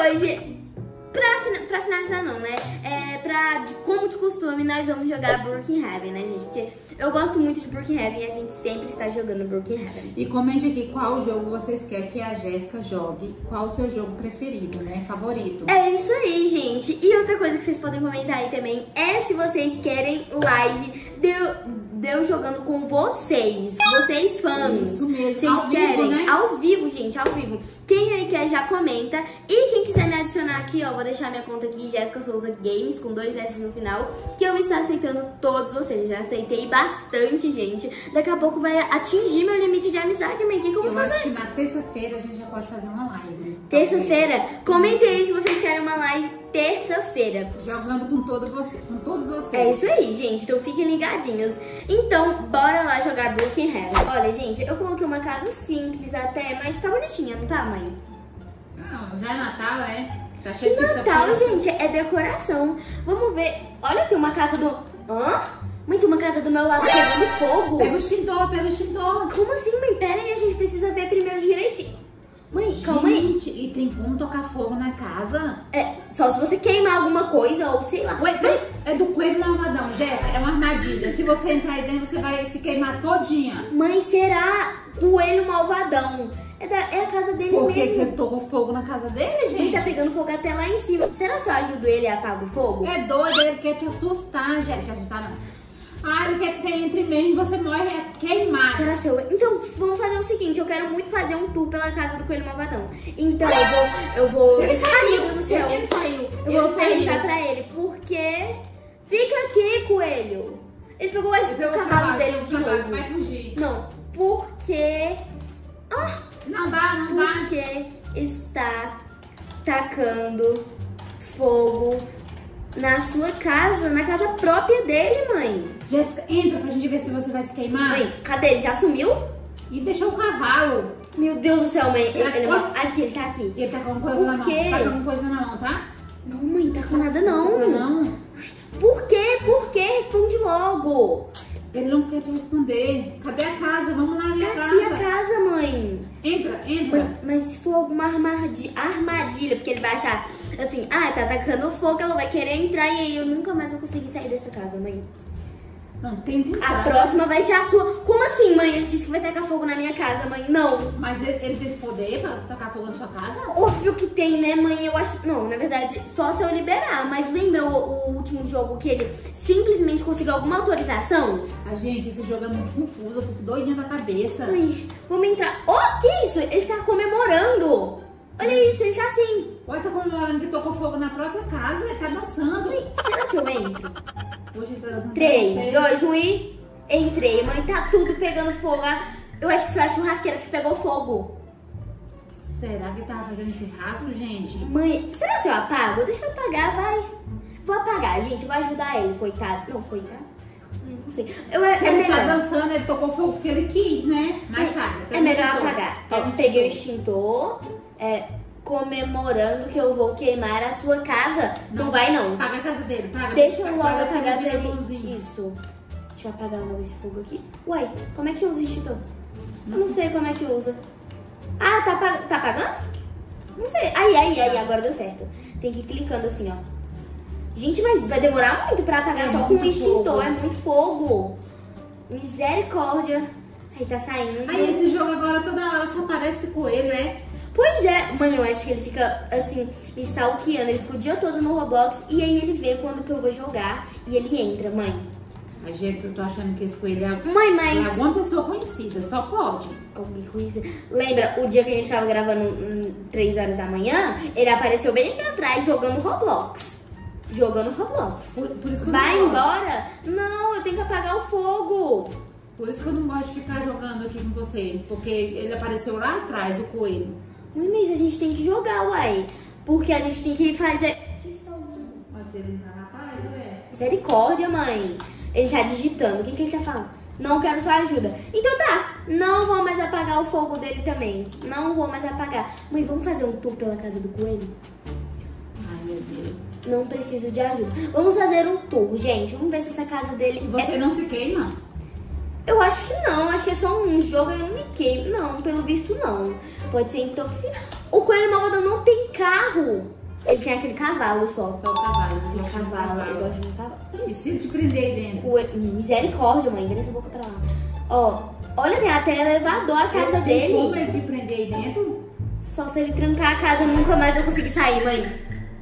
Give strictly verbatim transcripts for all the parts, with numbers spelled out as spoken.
hoje, pra, pra finalizar não, né? É, pra, de, como de costume, nós vamos jogar Brookhaven, né, gente? Porque eu gosto muito de Brookhaven e a gente sempre está jogando Brookhaven. E comente aqui qual jogo vocês querem que a Jéssica jogue, qual o seu jogo preferido, né? Favorito. É isso aí, gente. E outra coisa que vocês podem comentar aí também é se vocês querem live de... eu jogando com vocês, vocês fãs. Isso mesmo, vocês ao querem? vivo, né? Ao vivo, gente, ao vivo. Quem aí quer já comenta. E quem quiser me adicionar aqui, ó, vou deixar minha conta aqui, Jéssica Souza Games, com dois S no final, que eu vou estar aceitando todos vocês. Eu já aceitei bastante, gente. Daqui a pouco vai atingir meu limite de amizade, mas o que, que eu vou eu fazer? Eu acho que na terça-feira a gente já pode fazer uma live. Terça-feira? Comentem aí se vocês querem uma live terça-feira. Jogando com, todo você, com todos vocês. É isso aí, gente. Então fiquem ligadinhos. Então, bora lá jogar Brookhaven. Olha, gente, eu coloquei uma casa simples até, mas tá bonitinha, não tá, mãe? Não, já é Natal, é? Tá cheio Que de Natal, gente, é decoração. Vamos ver. Olha, tem uma casa do... Hã? Mãe, tem uma casa do meu lado pegando fogo. Pega o extintor, pega o extintor. Como assim, mãe? Pera aí, a gente precisa ver primeiro direitinho. Mãe, gente, calma aí. E tem como tocar fogo na casa? É, só se você queimar alguma coisa ou sei lá. Ué, ué, é do coelho malvadão, Jéssica, é uma armadilha. Se você entrar aí dentro, você vai se queimar todinha. Mãe, será coelho malvadão? É, da, é a casa dele Por mesmo. Por que ele tocou fogo na casa dele, gente? Ele tá pegando fogo até lá em cima. Será que eu ajudo ele e apago o fogo? É doido, ele quer te assustar, Jéssica. Te assustar não. Ah, ele quer que você entre mesmo e você morre é queimado. Será seu? Então, vamos fazer o seguinte, eu quero muito fazer um tour pela casa do Coelho Malvadão. Então, eu vou... Eu vou... Ele saiu, Meu Deus do céu. Ele saiu. Eu ele vou saiu. perguntar pra ele, por quê? Fica aqui, Coelho. Ele pegou, ele pegou o cavalo, cavalo dele de cavalo, novo. Vai fugir. Não, porque... Ah, não dá, não dá. Porque está tacando fogo na sua casa, na casa própria dele, mãe. Jéssica, entra pra gente ver se você vai se queimar. Mãe, cadê ele? Já sumiu? E deixou o cavalo. Meu Deus do céu, mãe. Ele, Ele ele, aqui, ele tá aqui. Ele tá com coisa Por na mão. quê? Tá com coisa na mão, tá? Não, mãe, tá com nada não. Não, não. Por quê? Por quê? Responde logo. Ele não quer te responder. Cadê a casa? Vamos lá ver a Tá casa. aqui a casa, mãe. Entra, entra. Mãe, mas se for alguma armadilha, armadilha, porque ele vai achar assim, ah, tá atacando fogo, ela vai querer entrar e aí eu nunca mais vou conseguir sair dessa casa, mãe. Não, tem que entrar. A próxima vai ser a sua. Como assim, mãe? Ele disse que vai tacar fogo na minha casa, mãe. Não. Mas ele, ele tem esse poder pra tacar fogo na sua casa? Óbvio que tem, né, mãe? Eu acho... Não, na verdade, só se eu liberar. Mas lembra o, o último jogo que ele simplesmente conseguiu alguma autorização? Ah, gente, esse jogo é muito confuso. Eu fico doidinha da cabeça. Mãe, vamos entrar. Oh, que isso? Ele tá comemorando. Olha isso, ele tá assim. Olha, tá comemorando que tocou fogo na própria casa. Ele tá dançando. Mãe, será que eu entro? Hoje ele tá dançando. três, dois, um e... Entrei, mãe. Tá tudo pegando fogo. Eu acho que foi a churrasqueira que pegou fogo. Será que ele tava fazendo churrasco, gente? Mãe, será que eu apago? Deixa eu apagar, vai. Vou apagar, gente. Vou ajudar ele, coitado. Não, coitado. Não sei. Eu, é, Se é ele melhor. tá dançando, ele tocou fogo porque ele quis, né? Mas tá. É melhor apagar. Ó, peguei o extintor. É, comemorando que eu vou queimar a sua casa. Não, não vai, não. Apaga a casa dele. Paga, Deixa eu logo paga apagar pra ele. bonzinho. Isso. Deixa eu apagar logo esse fogo aqui. Uai, como é que usa o extintor? Eu não sei como é que usa. Ah, tá, apag... tá apagando? Não sei. Aí, aí, aí, agora deu certo. Tem que ir clicando assim, ó. Gente, mas vai demorar muito pra apagar é só com o extintor. Fogo. É muito fogo. Misericórdia. Aí tá saindo. Aí esse jogo agora toda hora só aparece coelho, é? Pois é, mãe, eu acho que ele fica assim, me stalkeando. Ele fica o dia todo no Roblox e aí ele vê quando que eu vou jogar e ele entra, mãe. A gente, eu tô achando que esse coelho é, mãe, mas... é alguma pessoa conhecida, só pode. Alguém conhecida. Lembra o dia que a gente tava gravando hum, três horas da manhã? Ele apareceu bem aqui atrás jogando Roblox. Jogando Roblox. Por, por isso que eu Vai não embora? Não, eu tenho que apagar o fogo. Por isso que eu não gosto de ficar jogando aqui com você. Porque ele apareceu lá atrás, o coelho. Mãe, mas a gente tem que jogar, uai. Porque a gente tem que fazer... Mas ele tá na paz, ué? Misericórdia, mãe. Ele tá digitando. O que, que ele tá falando? Não quero sua ajuda. Então tá. Não vou mais apagar o fogo dele também. Não vou mais apagar. Mãe, vamos fazer um tour pela casa do coelho? Ai, meu Deus. Não preciso de ajuda. Vamos fazer um tour, gente. Vamos ver se essa casa dele... E você é... não se queima? Eu acho que não. Acho que é só um jogo e eu não me queimo. Não, pelo visto não. Pode ser intoxicado. o coelho malvadão não tem carro. Ele tem aquele cavalo só. Só o cavalo. Ele é cavalo, ele gosta de um cavalo. E se ele te prender aí dentro? Coelho... Misericórdia, mãe, vira essa boca pra lá. Ó, olha, tem até elevador a casa Ele dele. Tem como ele te prender aí dentro? Só se ele trancar a casa, nunca mais eu conseguir sair, mãe.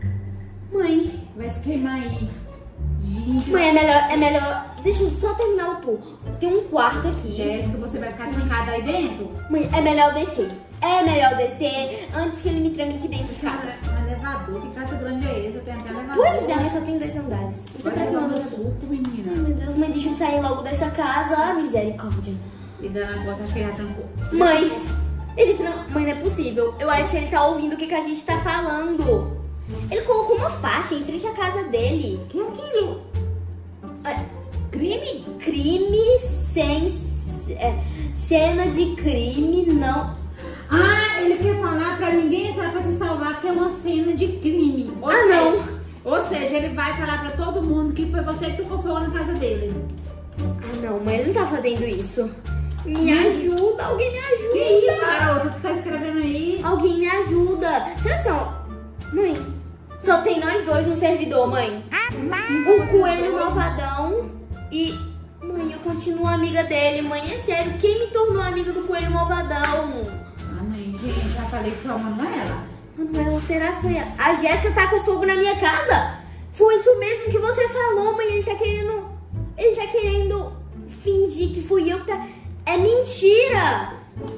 Mãe. Vai se queimar aí. Gente. Mãe, é melhor, é melhor... Deixa eu só terminar o tour. Tem um quarto aqui. Jéssica, você vai ficar trancada aí dentro? Mãe, é melhor descer. É melhor descer antes que ele me tranque aqui dentro de casa. Um elevador, que casa grande é essa? Tem até elevador. Pois é, mas só tem dois andares. Você Vai tá levar queimando meu isso? suco, menina. Ai, meu Deus, mãe, deixa eu sair logo dessa casa. Ah, misericórdia. E dando a porta, acho que já trancou. Mãe, ele tran... Mãe, não é possível. Eu acho que ele tá ouvindo o que, que a gente tá falando. Ele colocou uma faixa em frente à casa dele. O que é aquilo? É, Crime? crime sem... é, cena de crime, não... Ah, ele quer falar pra ninguém entrar pra te salvar, que é uma cena de crime. Ou Ah, seja, não. Ou seja, ele vai falar pra todo mundo que foi você que tocou fogo na casa dele. Ah, não, mãe, ele não tá fazendo isso. Me ajuda, alguém me ajuda. Que isso, garota? Tu tá escrevendo aí? Alguém me ajuda. Vocês não... Mãe, só tem nós dois no servidor, mãe. Como assim, O vocês coelho dois? malvadão e... Mãe, eu continuo amiga dele, mãe. É sério, quem me tornou amiga do coelho malvadão? Ah, mãe, gente, já falei que foi a Manuela. Manuela, será que foi ela? A Jéssica tá com fogo na minha casa? Foi isso mesmo que você falou, mãe. Ele tá querendo... Ele tá querendo fingir que fui eu que tá... É mentira!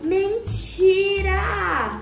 Mentira!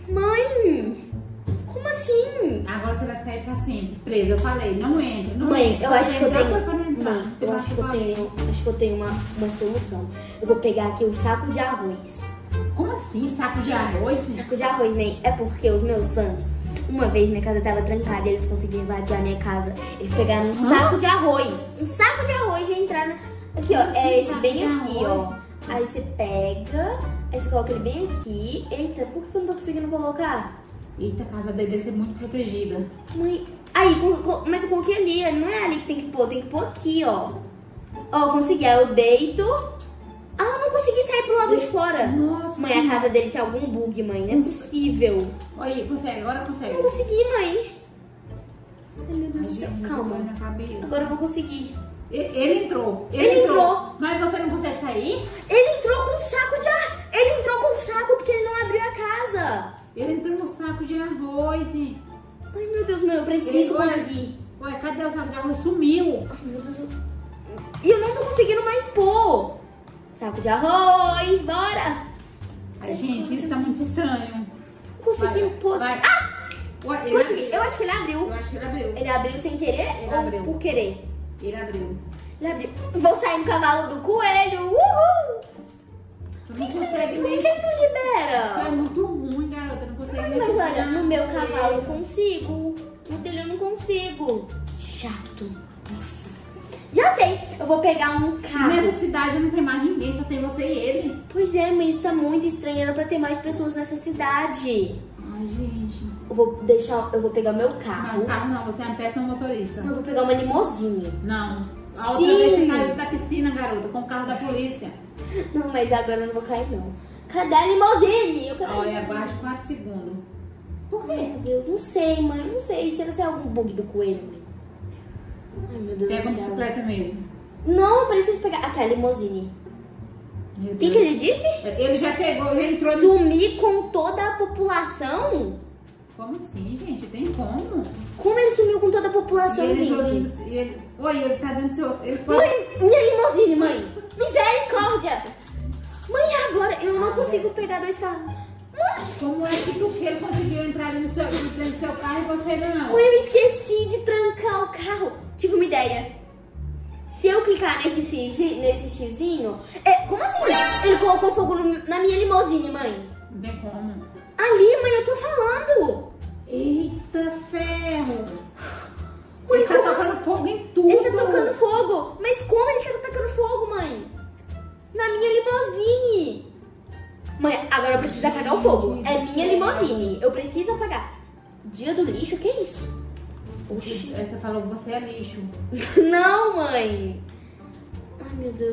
Mãe! Como assim? Agora você vai ficar aí pra sempre, presa. Eu falei, não entra, não Mãe, entra. eu acho que eu Não tenho... foi pra não entrar. Mãe, Você eu vai acho que eu ficar tenho... Acho que eu tenho uma, uma solução. Eu vou pegar aqui o saco de arroz. Como assim? Saco de arroz? Saco de arroz, mãe. É porque os meus fãs... Uma vez minha casa tava trancada e eles conseguiram invadir a minha casa. Eles pegaram um Hã? saco de arroz. Um saco de arroz e entraram... Aqui, ó. É esse bem aqui, ó. Aí você pega... Aí você coloca ele bem aqui. Eita, por que eu não tô conseguindo colocar? Eita, a casa dele deve ser muito protegida. Mãe... Aí, com- com- mas eu coloquei ali. Não é ali que tem que pôr. Tem que pôr aqui, ó. Ó, consegui. Aí eu deito... Ah, eu não consegui sair pro lado de fora. Nossa. Mãe, a casa dele tem algum bug, mãe. Não é possível. Olha aí, consegue, agora consegue. Não consegui, mãe. Ai, meu Deus do céu. Ai, Calma. na cabeça. Agora eu vou conseguir. Ele, ele entrou. Ele entrou. Mas você não consegue sair? Ele entrou com um saco de ar. Ele entrou com um saco porque ele não abriu a casa. Ele entrou no saco de arroz. E... Ai, meu Deus, meu, eu preciso Ele- conseguir. Ué, cadê o saco de arroz? Sumiu. Ai, meu Deus. E eu não tô conseguindo mais pôr. Saco de arroz, bora. Ai, gente, isso tá muito estranho. Consegui Vai, pôr. vai. Ah! Ué, ele Consegui. abriu. Eu acho que ele abriu. Eu acho que ele abriu. Ele abriu sem querer Ele ou abriu. por querer? Ele abriu. Ele abriu. Vou sair no cavalo do coelho. Uhul! Tu não consegue Por que nem... ele não libera? É muito ruim, garota. Não consegue nem... Mas olha, no meu segurar. cavalo eu consigo. No dele eu não consigo. Chato. Nossa. Já sei. Eu vou pegar um carro. Nessa cidade não tem mais ninguém, só tem você e ele. Pois é, mas isso tá muito estranho. Era pra ter mais pessoas nessa cidade. Ai, gente. Eu vou deixar. Eu vou pegar meu carro. Não, carro não, você é uma péssima motorista. Eu vou pegar uma limousine. Não. A outra Sim. vez você caiu da piscina, garota, com o carro da polícia. Não, mas agora eu não vou cair, não. Cadê a limousine? Eu quero a Olha, limousine. abaixo quatro segundos. Por quê? Ai, meu Deus, não sei, mãe. Não sei. Será que é algum bug do coelho, mãe? Ai, meu Deus Pega do a céu. bicicleta mesmo. Não, eu preciso pegar. Aqui, a limousine. Meu O que, Deus. que ele disse? Ele já pegou, já entrou... no- Sumir com toda a população? Como assim, gente? Tem como? Como ele sumiu com toda a E população, ele entrou gente? no- e ele... Oi, ele tá dando seu... Ele foi... Mãe, minha limousine, mãe. Misericórdia. Mãe, agora eu não consigo pegar dois carros. Mãe, Como é que tu que ele conseguiu entrar no seu, dentro do seu carro e você não? mãe, eu esqueci de trancar o carro. Tive uma ideia. Se eu clicar nesse, X- nesse xizinho... É, como assim? Ele colocou fogo no- na minha limousine, mãe. Não tem como. Ali, mãe, eu tô falando. Eita ferro! Mãe, Ele tá como tocando fogo em tudo. Ele tá tocando fogo. Mas como ele tá tocando fogo, mãe? Na minha limousine. Mãe, agora eu preciso apagar o fogo. É minha limousine. Eu preciso apagar. Dia do lixo? O que é isso? Oxi. Ele falou que você é lixo. Não, mãe. Ai, meu Deus.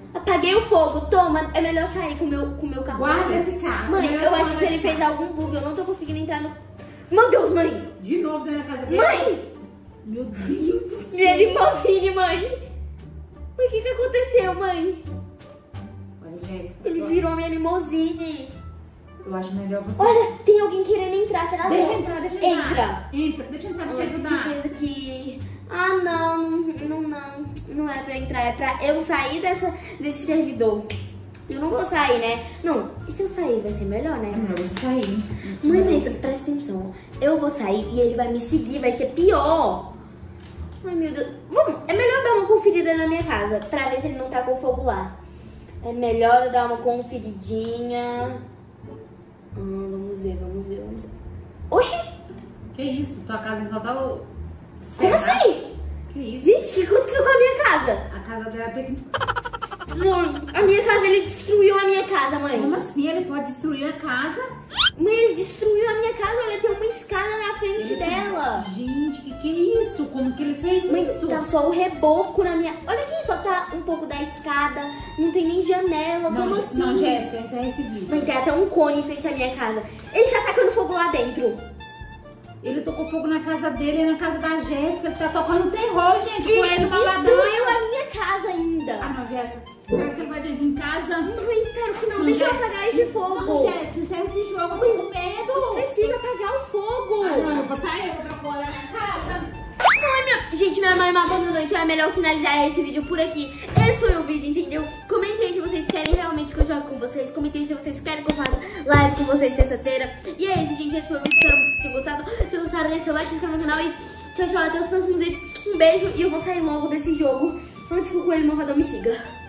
Apaguei o fogo, toma, é melhor sair com o meu, com o meu carro. Guarda esse carro. Mãe, Melhor eu você acho que guardar ele esse fez carro. algum bug, eu não tô conseguindo entrar no... Meu Deus, mãe! De novo dentro da casa dele. Mãe! Meu Deus do céu. Minha limousine, mãe! Mãe, o que que aconteceu, mãe? Olha, Jéssica. Ele eu- virou minha limousine. Eu acho melhor você... Olha, tem alguém querendo entrar, será que... Deixa entrar, deixa entrar. Entra. Entra, deixa entrar, vou te Eu tenho ajudar. certeza que... Ah, não, não, não, não é pra entrar, é pra eu sair dessa, desse servidor. Eu não vou sair, né? Não, e se eu sair vai ser melhor, É né? melhor você sair. Mãe, mas presta atenção, eu vou sair e ele vai me seguir, vai ser pior. Ai, meu Deus. Vamos, é melhor dar uma conferida na minha casa, pra ver se ele não tá com fogo lá. É melhor eu dar uma conferidinha. Ah, vamos ver, vamos ver, vamos ver. Oxi, Que isso? Tua casa só tá... o- como assim? Que isso? Gente, o que aconteceu com a minha casa? A casa dela tem que... Mãe, a minha casa, ele destruiu a minha casa, mãe. Como assim? Ele pode destruir a casa? Mãe, ele destruiu a minha casa, olha, tem uma escada na frente Ele dela. se- Gente, que que é isso? Como que ele fez Mãe, isso? tá só o reboco na minha... Olha aqui, só tá um pouco da escada, não tem nem janela, Não, como Jé- assim? não, Jéssica, encerra esse vídeo. Mãe, tem até um cone em frente à minha casa. Ele tá tacando fogo lá dentro. Ele tocou fogo na casa dele e na casa da Jéssica. Ele tá tocando terror, gente, com Ele ele maladão. destruiu a minha casa Ah, ainda. não, Jéssica. Será que ele vai vir aqui em casa? Mãe, espero que não. Não, Deixa eu Jéssica. apagar esse fogo. Não, Jéssica, encerra esse jogo. Eu tô com medo. Precisa apagar o fogo. Ah, não, eu vou sair, eu vou pra fora da minha casa. Ai, minha... Gente, minha mãe me abandonou, então é melhor finalizar esse vídeo por aqui. Esse foi o vídeo, entendeu? Comentem aí se vocês querem realmente que eu jogue com vocês. Comentem se vocês querem que eu faça live com vocês terça-feira. E é isso, gente. Esse foi o vídeo. Espero que tenham gostado. Se gostaram, deixa o like, se inscreva no canal e tchau, tchau. Até os próximos vídeos. Um beijo e eu vou sair logo desse jogo antes que o Coelho Malvadão me siga.